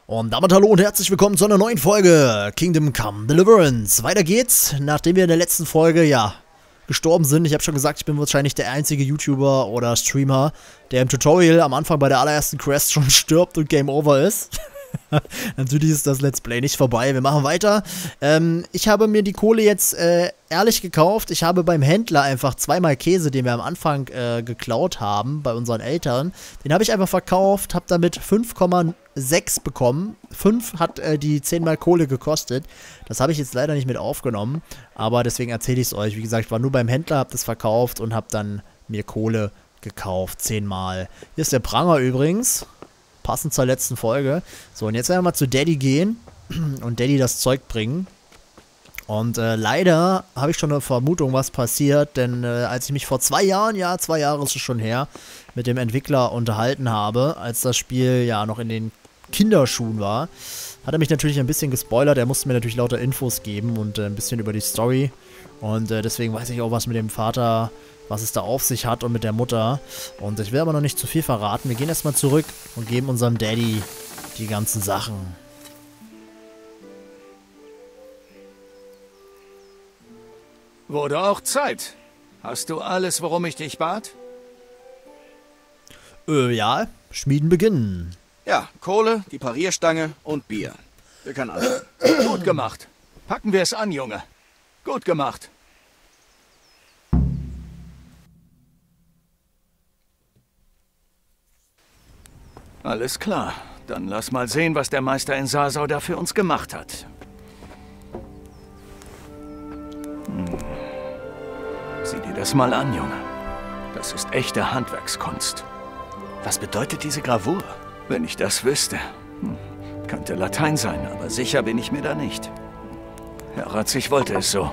Und damit hallo und herzlich willkommen zu einer neuen Folge Kingdom Come Deliverance. Weiter geht's, nachdem wir in der letzten Folge, ja, gestorben sind. Ich habe schon gesagt, ich bin wahrscheinlich der einzige YouTuber oder Streamer, der im Tutorial am Anfang bei der allerersten Quest schon stirbt und Game Over ist. Natürlich ist das Let's Play nicht vorbei. Wir machen weiter. Ich habe mir die Kohle jetzt ehrlich gekauft. Ich habe beim Händler einfach zweimal Käse, den wir am Anfang geklaut haben, bei unseren Eltern. Den habe ich einfach verkauft, habe damit 5,6 bekommen. 5 hat die 10 mal Kohle gekostet. Das habe ich jetzt leider nicht mit aufgenommen. Aber deswegen erzähle ich es euch. Wie gesagt, ich war nur beim Händler, habe das verkauft und habe dann mir Kohle gekauft. 10 mal. Hier ist der Pranger übrigens. Passend zur letzten Folge. So, und jetzt werden wir mal zu Daddy gehen und Daddy das Zeug bringen. Und leider habe ich schon eine Vermutung, was passiert, denn als ich mich vor 2 Jahren, ja, 2 Jahre ist es schon her, mit dem Entwickler unterhalten habe, als das Spiel ja noch in den Kinderschuhen war, hat er mich natürlich ein bisschen gespoilert. Er musste mir natürlich lauter Infos geben und ein bisschen über die Story. Und deswegen weiß ich auch, was mit dem Vater, was es da auf sich hat und mit der Mutter. Und ich will aber noch nicht zu viel verraten. Wir gehen erstmal zurück und geben unserem Daddy die ganzen Sachen. Wurde auch Zeit. Hast du alles, worum ich dich bat? Ja, Schmieden beginnen. Ja, Kohle, die Parierstange und Bier. Wir können alles. Gut gemacht. Packen wir es an, Junge. Gut gemacht. Alles klar. Dann lass mal sehen, was der Meister in Sasau da für uns gemacht hat. Sieh dir das mal an, Junge. Das ist echte Handwerkskunst. Was bedeutet diese Gravur? Wenn ich das wüsste. Könnte Latein sein, aber sicher bin ich mir da nicht. Herr Ratz, ich wollte es so.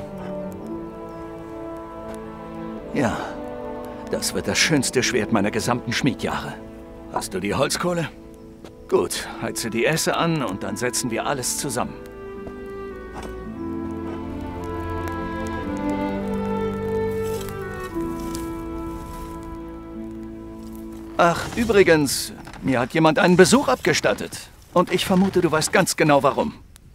Ja, das wird das schönste Schwert meiner gesamten Schmiedjahre. Hast du die Holzkohle? Gut, heize die Esse an und dann setzen wir alles zusammen. Ach, übrigens, mir hat jemand einen Besuch abgestattet. Und ich vermute, du weißt ganz genau warum.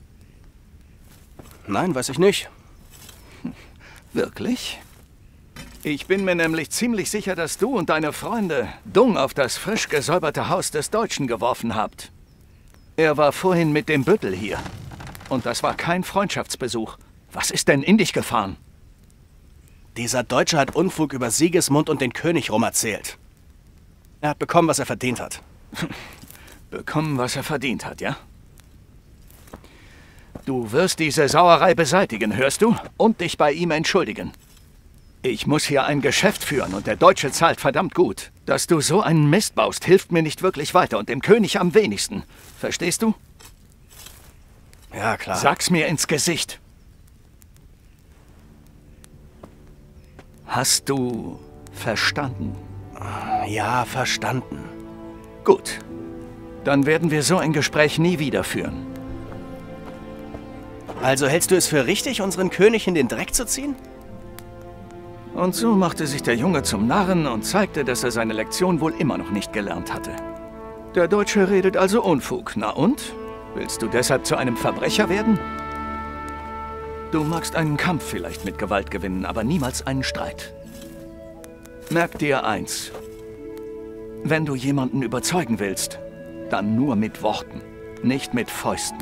Nein, weiß ich nicht. Wirklich? Ich bin mir nämlich ziemlich sicher, dass du und deine Freunde Dung auf das frisch gesäuberte Haus des Deutschen geworfen habt. Er war vorhin mit dem Büttel hier. Und das war kein Freundschaftsbesuch. Was ist denn in dich gefahren? Dieser Deutsche hat Unfug über Sigismund und den König rum erzählt. Er hat bekommen, was er verdient hat. Bekommen, was er verdient hat, ja? Du wirst diese Sauerei beseitigen, hörst du? Und dich bei ihm entschuldigen. Ich muss hier ein Geschäft führen und der Deutsche zahlt verdammt gut. Dass du so einen Mist baust, hilft mir nicht wirklich weiter und dem König am wenigsten. Verstehst du? Ja, klar. Sag's mir ins Gesicht. Hast du verstanden? Ja, verstanden. Gut. Dann werden wir so ein Gespräch nie wieder führen. Also hältst du es für richtig, unseren König in den Dreck zu ziehen? Und so machte sich der Junge zum Narren und zeigte, dass er seine Lektion wohl immer noch nicht gelernt hatte. Der Deutsche redet also Unfug. Na und? Willst du deshalb zu einem Verbrecher werden? Du magst einen Kampf vielleicht mit Gewalt gewinnen, aber niemals einen Streit. Merk dir eins. Wenn du jemanden überzeugen willst, dann nur mit Worten, nicht mit Fäusten.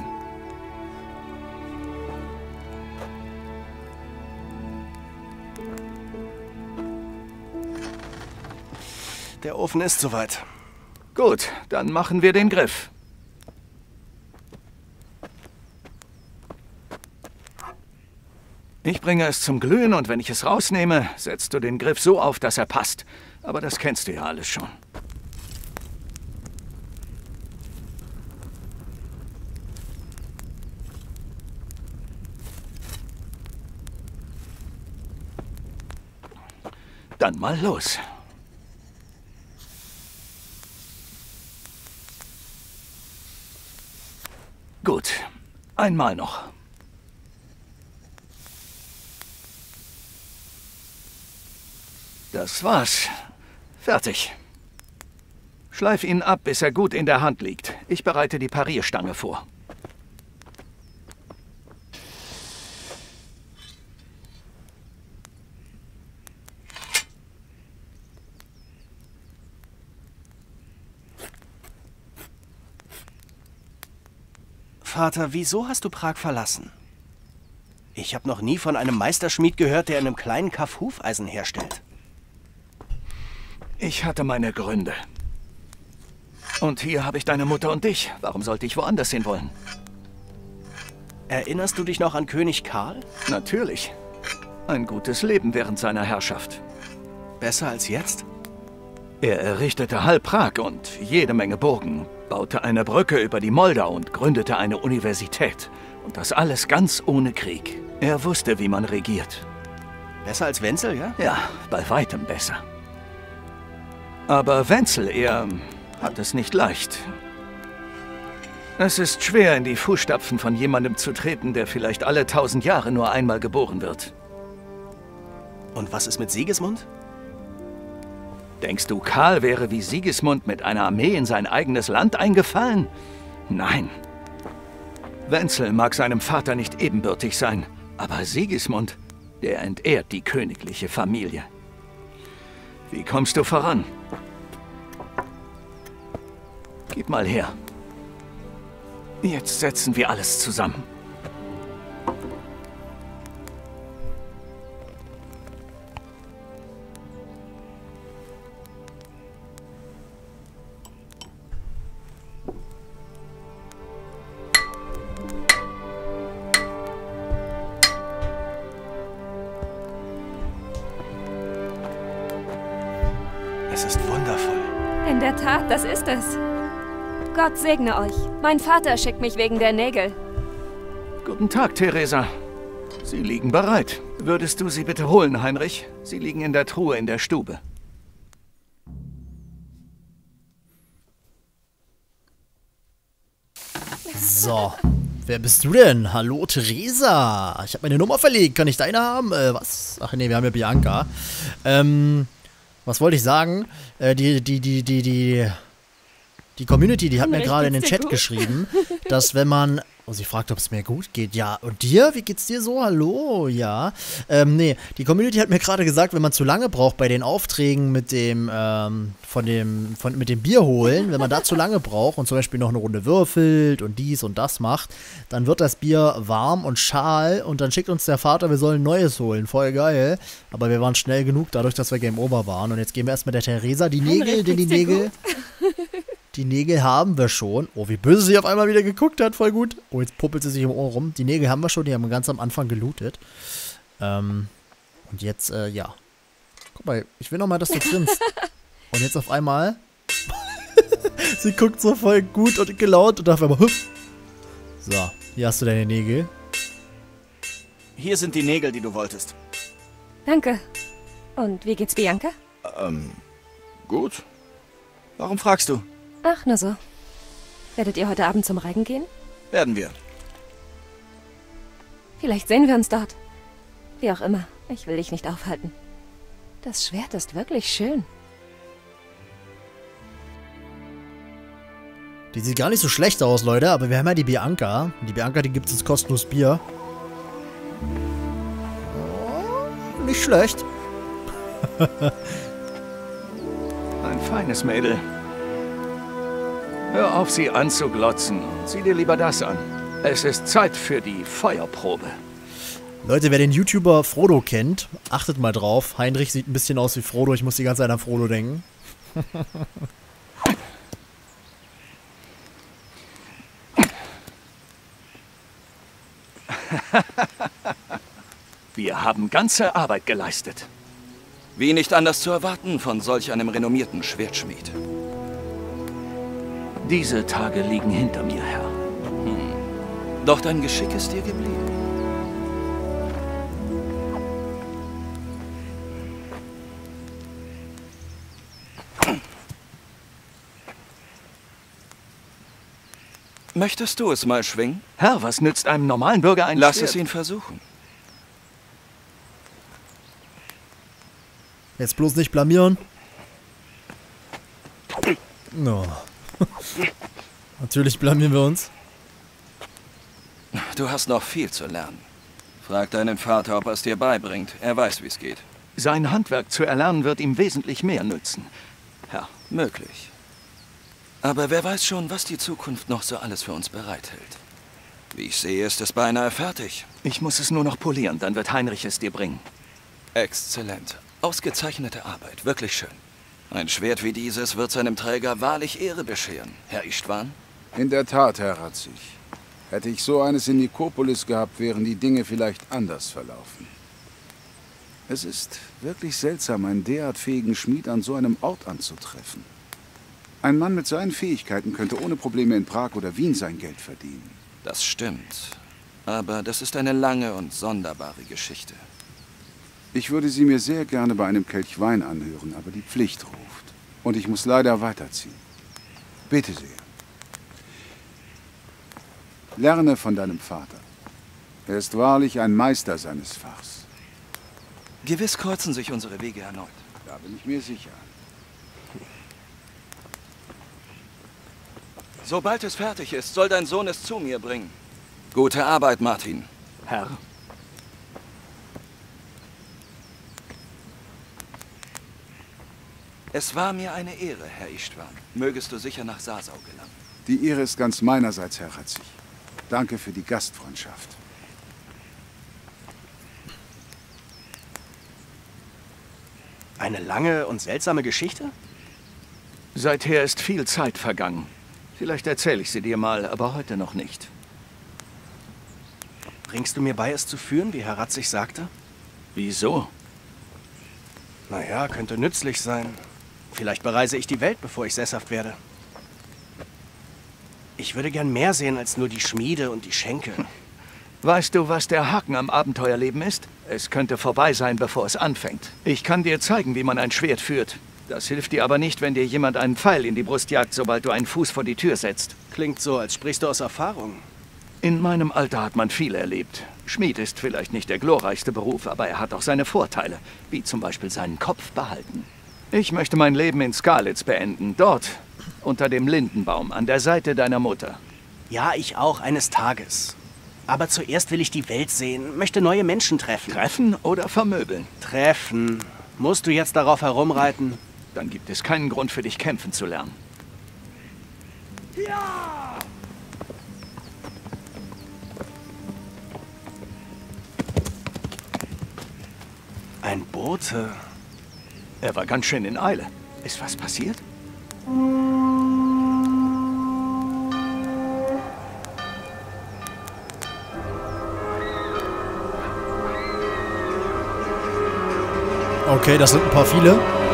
Der Ofen ist soweit. Gut, dann machen wir den Griff. Ich bringe es zum Glühen und wenn ich es rausnehme, setzt du den Griff so auf, dass er passt. Aber das kennst du ja alles schon. Dann mal los. Gut, einmal noch. Das war's. Fertig. Schleif ihn ab, bis er gut in der Hand liegt. Ich bereite die Parierstange vor. Vater, wieso hast du Prag verlassen? Ich habe noch nie von einem Meisterschmied gehört, der in einem kleinen Kaff Hufeisen herstellt. Ich hatte meine Gründe. Und hier habe ich deine Mutter und dich. Warum sollte ich woanders hin wollen? Erinnerst du dich noch an König Karl? Natürlich. Ein gutes Leben während seiner Herrschaft. Besser als jetzt? Er errichtete halb Prag und jede Menge Burgen, baute eine Brücke über die Moldau und gründete eine Universität. Und das alles ganz ohne Krieg. Er wusste, wie man regiert. Besser als Wenzel, ja? Ja, bei weitem besser. Aber Wenzel, er hat es nicht leicht. Es ist schwer, in die Fußstapfen von jemandem zu treten, der vielleicht alle 1000 Jahre nur einmal geboren wird. Und was ist mit Sigismund? Denkst du, Karl wäre wie Sigismund mit einer Armee in sein eigenes Land eingefallen? Nein. Wenzel mag seinem Vater nicht ebenbürtig sein, aber Sigismund, der entehrt die königliche Familie. Wie kommst du voran? Gib mal her. Jetzt setzen wir alles zusammen. Es ist wundervoll. In der Tat, das ist es. Gott segne euch. Mein Vater schickt mich wegen der Nägel. Guten Tag, Theresa. Sie liegen bereit. Würdest du sie bitte holen, Heinrich? Sie liegen in der Truhe in der Stube. So, wer bist du denn? Hallo, Theresa. Ich habe meine Nummer verlegt. Kann ich deine haben? Was? Ach nee, wir haben ja Bianca. Was wollte ich sagen? Die Community, die hat mir gerade in den Chat geschrieben, dass wenn man... Oh, sie fragt, ob es mir gut geht. Ja, und dir? Wie geht's dir so? Hallo? Ja. Nee, die Community hat mir gerade gesagt, wenn man zu lange braucht bei den Aufträgen mit dem, mit dem Bier holen, wenn man da zu lange braucht und zum Beispiel noch eine Runde würfelt und dies und das macht, dann wird das Bier warm und schal und dann schickt uns der Vater, wir sollen Neues holen. Voll geil. Aber wir waren schnell genug, dadurch, dass wir Game Over waren. Und jetzt gehen wir erst mit der Theresa die Nägel, denn die Nägel... Die Nägel haben wir schon. Oh, wie böse sie auf einmal wieder geguckt hat. Voll gut. Oh, jetzt puppelt sie sich im Ohr rum. Die Nägel haben wir schon. Die haben wir ganz am Anfang gelootet. Und jetzt, ja. Guck mal, ich will noch mal, dass du grinst. Und jetzt auf einmal... sie guckt so voll gut und gelaunt und auf einmal... So, hier hast du deine Nägel. Hier sind die Nägel, die du wolltest. Danke. Und wie geht's Bianca? Gut. Warum fragst du? Ach, nur so. Werdet ihr heute Abend zum Reigen gehen? Werden wir. Vielleicht sehen wir uns dort. Wie auch immer, ich will dich nicht aufhalten. Das Schwert ist wirklich schön. Die sieht gar nicht so schlecht aus, Leute, aber wir haben ja die Bianca. Die Bianca, die gibt uns kostenlos Bier. Oh, nicht schlecht. Ein feines Mädel. Hör auf, sie anzuglotzen. Sieh dir lieber das an. Es ist Zeit für die Feuerprobe. Leute, wer den YouTuber Frodo kennt, achtet mal drauf. Heinrich sieht ein bisschen aus wie Frodo. Ich muss die ganze Zeit an Frodo denken. Wir haben ganze Arbeit geleistet. Wie nicht anders zu erwarten von solch einem renommierten Schwertschmied. Diese Tage liegen hinter mir, Herr. Doch dein Geschick ist dir geblieben. Möchtest du es mal schwingen? Herr, was nützt einem normalen Bürger ein Lass Schwert? es ihn versuchen. Jetzt bloß nicht blamieren. No. Natürlich blamieren wir uns. Du hast noch viel zu lernen. Frag deinen Vater, ob er es dir beibringt. Er weiß, wie es geht. Sein Handwerk zu erlernen wird ihm wesentlich mehr nützen. Ja, möglich. Aber wer weiß schon, was die Zukunft noch so alles für uns bereithält. Wie ich sehe, ist es beinahe fertig. Ich muss es nur noch polieren, dann wird Heinrich es dir bringen. Exzellent. Ausgezeichnete Arbeit. Wirklich schön. Ein Schwert wie dieses wird seinem Träger wahrlich Ehre bescheren. Herr Istvan? In der Tat, Herr Ratzig. Hätte ich so eines in Nikopolis gehabt, wären die Dinge vielleicht anders verlaufen. Es ist wirklich seltsam, einen derart fähigen Schmied an so einem Ort anzutreffen. Ein Mann mit seinen Fähigkeiten könnte ohne Probleme in Prag oder Wien sein Geld verdienen. Das stimmt. Aber das ist eine lange und sonderbare Geschichte. Ich würde sie mir sehr gerne bei einem Kelch Wein anhören, aber die Pflicht ruft. Und ich muss leider weiterziehen. Bitte sehr. Lerne von deinem Vater. Er ist wahrlich ein Meister seines Fachs. Gewiss kreuzen sich unsere Wege erneut. Da bin ich mir sicher. Sobald es fertig ist, soll dein Sohn es zu mir bringen. Gute Arbeit, Martin. Herr, Es war mir eine Ehre, Herr Istvan. Mögest du sicher nach Sasau gelangen. Die Ehre ist ganz meinerseits, Herr Ratzig. Danke für die Gastfreundschaft. Eine lange und seltsame Geschichte? seither ist viel Zeit vergangen. Vielleicht erzähle ich sie dir mal, aber heute noch nicht. Bringst du mir bei, es zu führen, wie Herr Ratzig sagte? Wieso? Naja, könnte nützlich sein. Vielleicht bereise ich die Welt, bevor ich sesshaft werde. Ich würde gern mehr sehen als nur die Schmiede und die Schenke. Weißt du, was der Haken am Abenteuerleben ist? Es könnte vorbei sein, bevor es anfängt. Ich kann dir zeigen, wie man ein Schwert führt. Das hilft dir aber nicht, wenn dir jemand einen Pfeil in die Brust jagt, sobald du einen Fuß vor die Tür setzt. Klingt so, als sprichst du aus Erfahrung. In meinem Alter hat man viel erlebt. Schmied ist vielleicht nicht der glorreichste Beruf, aber er hat auch seine Vorteile, wie zum Beispiel seinen Kopf behalten. Ich möchte mein Leben in Skalitz beenden, dort, unter dem Lindenbaum, an der Seite deiner Mutter. Ja, ich auch, eines Tages. Aber zuerst will ich die Welt sehen, möchte neue Menschen treffen. Treffen oder vermöbeln? Treffen. Musst du jetzt darauf herumreiten? Dann gibt es keinen Grund für dich, kämpfen zu lernen. Ja! Ein Bote. Er war ganz schön in Eile. Ist was passiert? Okay, das sind ein paar viele.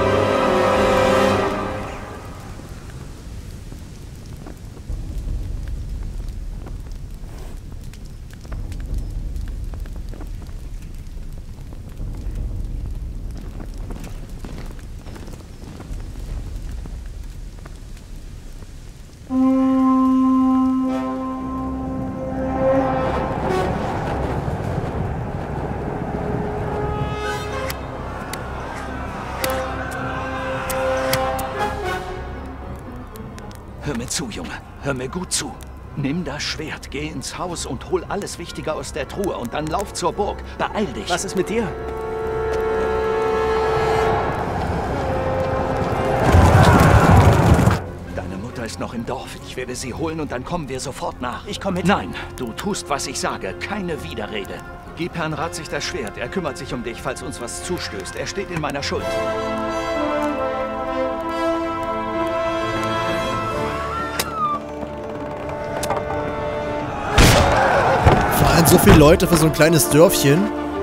Hör mir zu, Junge. Hör mir gut zu. Nimm das Schwert, geh ins Haus und hol alles Wichtige aus der Truhe und dann lauf zur Burg. Beeil dich. Was ist mit dir? Deine Mutter ist noch im Dorf. Ich werde sie holen und dann kommen wir sofort nach. Ich komme mit. Nein, du tust, was ich sage. Keine Widerrede. Gib Herrn Ratzig das Schwert. Er kümmert sich um dich, falls uns was zustößt. Er steht in meiner Schuld. So viele Leute für so ein kleines Dörfchen.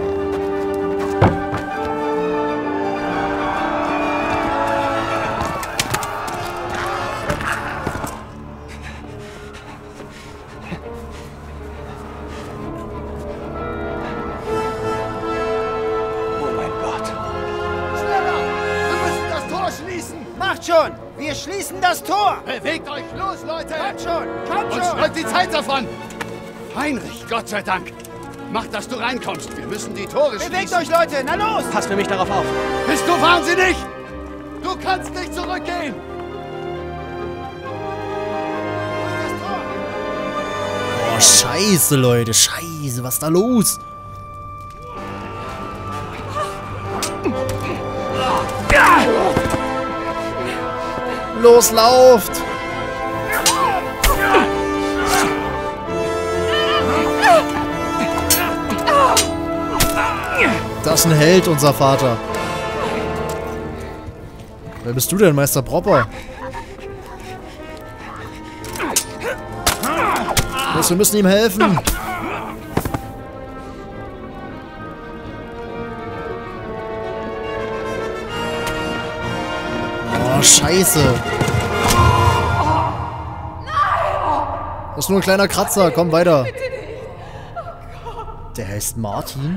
Oh mein Gott. Schneller! Wir müssen das Tor schließen! Macht schon! Wir schließen das Tor! Bewegt euch los, Leute! Kommt schon! Kommt Und schon! schnappt die Zeit davon! Heinrich, Gott sei Dank! Mach, dass du reinkommst. Wir müssen die Tore schließen. Bewegt euch, Leute! Na los! Passt für mich darauf auf. Bist du wahnsinnig? Du kannst nicht zurückgehen! Oh, scheiße, Leute. Scheiße, was ist da los? Los, lauft! Das ist ein Held, unser Vater. Wer bist du denn, Meister Propper? Los, wir müssen ihm helfen. Oh, scheiße. Das ist nur ein kleiner Kratzer. Komm, weiter. Der heißt Martin.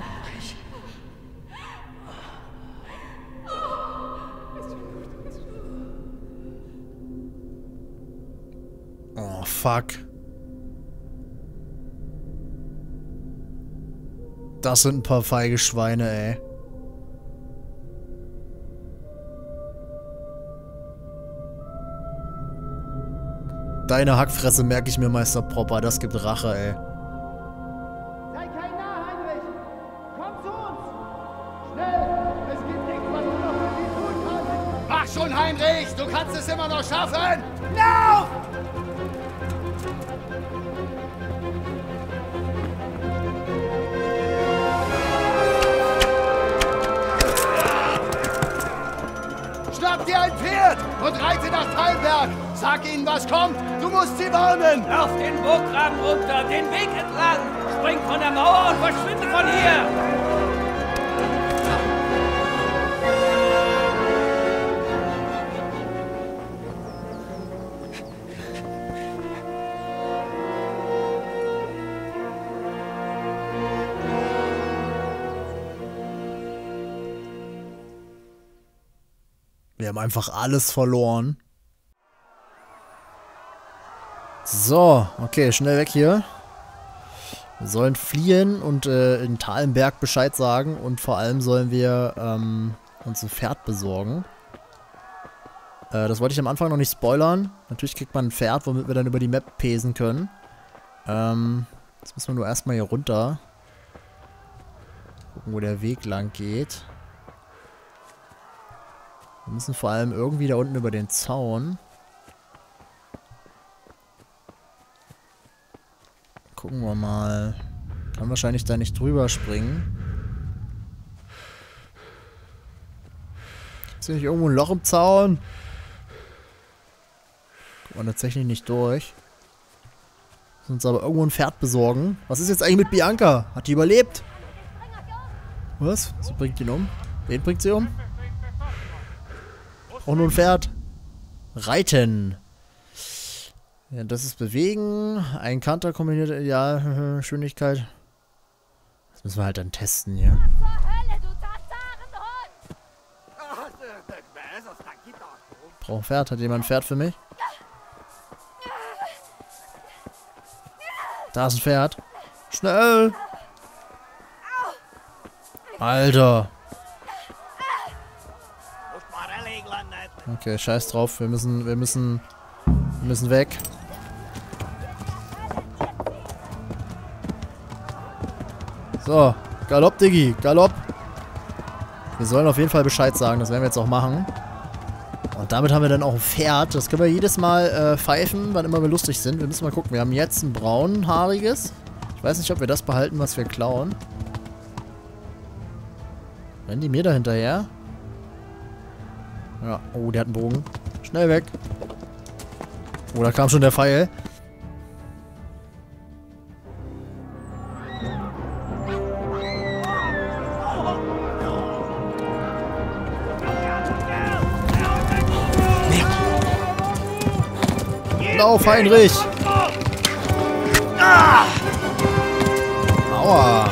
Oh, fuck. Das sind ein paar feige Schweine, ey. Deine Hackfresse merke ich mir, Meister Propper. Das gibt Rache, ey. Sei kein Narr, Heinrich! Komm zu uns! Schnell! Es gibt nichts, was du noch für sie tun kannst! Mach schon, Heinrich! Du kannst es immer noch schaffen! Lauf! Schnapp dir ein Pferd und reite nach Talberg! Sag ihnen, was kommt! Du musst sie warnen! Lauf den Burggraben runter, den Weg entlang! Spring von der Mauer und verschwinde von hier! Wir haben einfach alles verloren. So, okay, schnell weg hier. Wir sollen fliehen und in Talenberg Bescheid sagen. Und vor allem sollen wir uns ein Pferd besorgen. Das wollte ich am Anfang noch nicht spoilern. Natürlich kriegt man ein Pferd, womit wir dann über die Map pesen können. Jetzt müssen wir nur erstmal hier runter. Gucken, wo der Weg lang geht. Wir müssen vor allem irgendwie da unten über den Zaun. Gucken wir mal. Kann wahrscheinlich da nicht drüber springen. Ist hier nicht irgendwo ein Loch im Zaun? Kommt man tatsächlich nicht durch. Müssen uns aber irgendwo ein Pferd besorgen. Was ist jetzt eigentlich mit Bianca? Hat die überlebt? Was? Sie bringt ihn um. Wen bringt sie um? Auch nur ein Pferd. Reiten. Ja, das ist Bewegen. Ein Kanter kombiniert Idealgeschwindigkeit. Das müssen wir halt dann testen hier. Braucht ein Pferd. Hat jemand ein Pferd für mich? Da ist ein Pferd. Schnell! Alter! Okay, scheiß drauf. Wir müssen weg. So, Galopp, Diggi, Galopp. Wir sollen auf jeden Fall Bescheid sagen, das werden wir jetzt auch machen. Und damit haben wir dann auch ein Pferd. Das können wir jedes Mal pfeifen, wann immer wir lustig sind. Wir müssen mal gucken. Wir haben jetzt ein braunhaariges. Ich weiß nicht, ob wir das behalten, was wir klauen. Rennen die mir da hinterher? Ja, oh, der hat einen Bogen. Schnell weg. Oh, da kam schon der Pfeil. Lauf, Heinrich! Aua!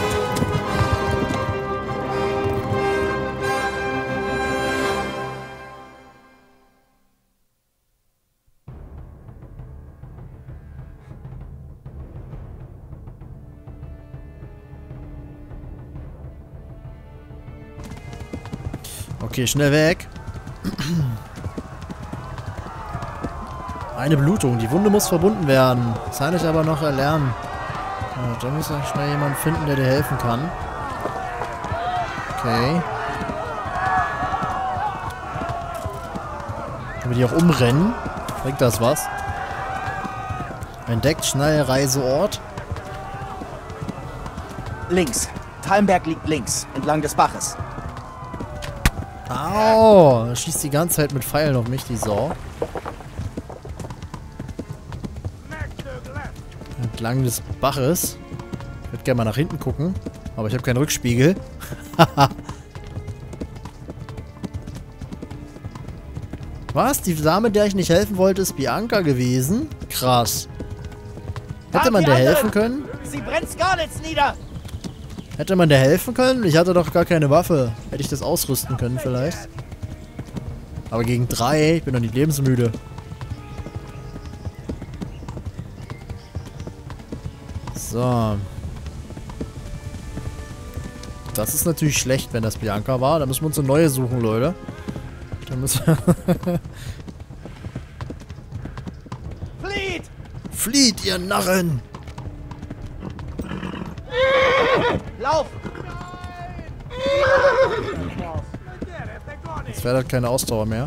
Okay, schnell weg. Eine Blutung. Die Wunde muss verbunden werden. Das kann ich aber noch erlernen. Ja, da muss ich schnell jemanden finden, der dir helfen kann. Okay. Können wir die auch umrennen? Bringt das was? Entdeckt Schnellreiseort. Links. Talmberg liegt links, entlang des Baches. Au! Er schießt die ganze Zeit mit Pfeilen auf mich, die Sau. Entlang des Baches. Ich würde gerne mal nach hinten gucken. Aber ich habe keinen Rückspiegel. Was? Die Dame, der ich nicht helfen wollte, ist Bianca gewesen? Krass. Hätte man der helfen können? Sie brennt Scarlets nieder! Hätte man der helfen können? Ich hatte doch gar keine Waffe. Hätte ich das ausrüsten können vielleicht. Aber gegen 3, ich bin doch nicht lebensmüde. So. Das ist natürlich schlecht, wenn das Bianca war. Da müssen wir uns eine neue suchen, Leute. Da müssen Flieht! Flieht, ihr Narren! Lauf! Jetzt wäre das keine Ausdauer mehr.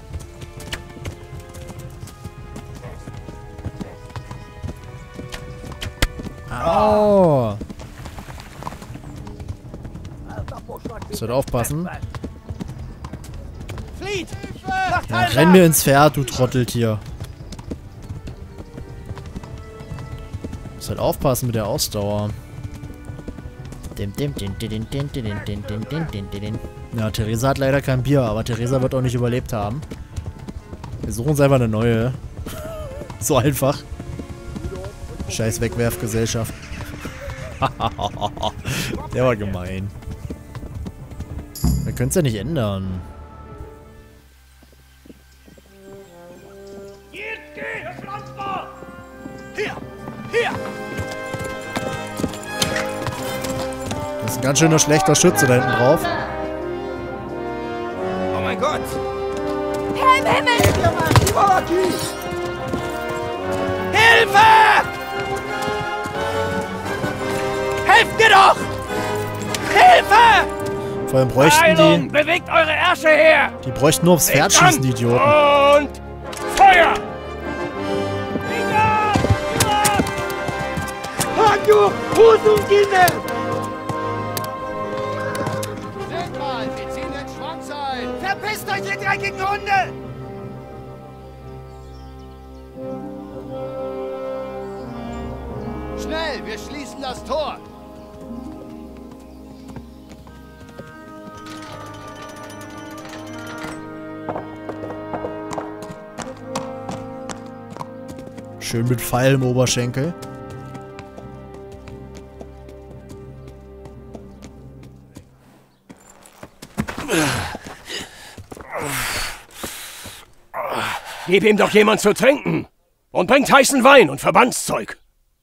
Au! Muss halt aufpassen. Flieht! Ja, renn mir ins Pferd, du Trotteltier. Muss halt aufpassen mit der Ausdauer. Ja, Theresa hat leider kein Bier, aber Theresa wird auch nicht überlebt haben. Wir suchen uns einfach eine neue. So einfach. Scheiß Wegwerfgesellschaft. Der war gemein. Wir können es ja nicht ändern. Hier! Hier! Das ist ein ganz schöner schlechter Schütze da hinten drauf. Oh mein Gott! Herr im Himmel! Hilfe! Helft mir doch! Hilfe! Vor allem bräuchten Heilung, die... bewegt eure Ärsche her! Die bräuchten nur aufs Pferd schießen, die Idioten. Und Feuer! Seht mal, wir ziehen den Schwanz ein! Verpisst euch, ihr dreckigen Hunde! Schnell, wir schließen das Tor! Schön mit Pfeil im Oberschenkel. Gib ihm doch jemand zu trinken! Und bringt heißen Wein und Verbandszeug!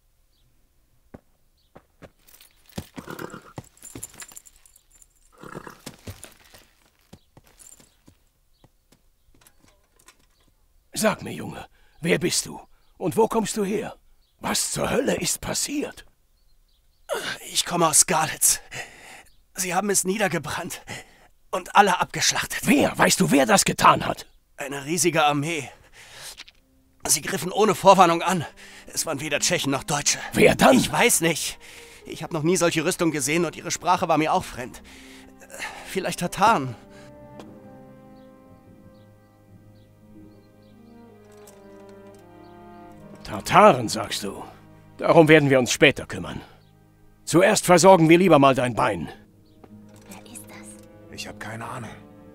Sag mir, Junge, wer bist du? Und wo kommst du her? Was zur Hölle ist passiert? Ich komme aus Scarlets. Sie haben es niedergebrannt und alle abgeschlachtet. Wer? Weißt du, wer das getan hat? Eine riesige Armee. Sie griffen ohne Vorwarnung an. Es waren weder Tschechen noch Deutsche. Wer dann? Ich weiß nicht. Ich habe noch nie solche Rüstung gesehen und ihre Sprache war mir auch fremd. Vielleicht Tataren. Tataren, sagst du? Darum werden wir uns später kümmern. Zuerst versorgen wir lieber mal dein Bein. Wer ist das? Ich habe keine Ahnung.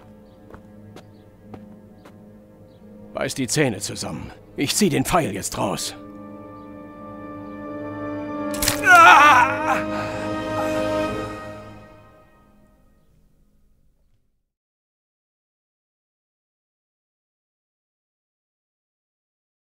Beiß die Zähne zusammen. Ich zieh den Pfeil jetzt raus. Ah!